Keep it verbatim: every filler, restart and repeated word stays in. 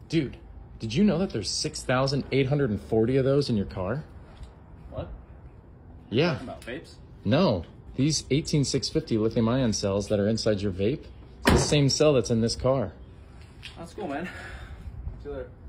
Dude, did you know that there's six thousand eight hundred forty of those in your car? What? Yeah. Talking about vapes? No. These eighteen six fifty lithium ion cells that are inside your vape, it's the same cell that's in this car. That's cool, man. See you later.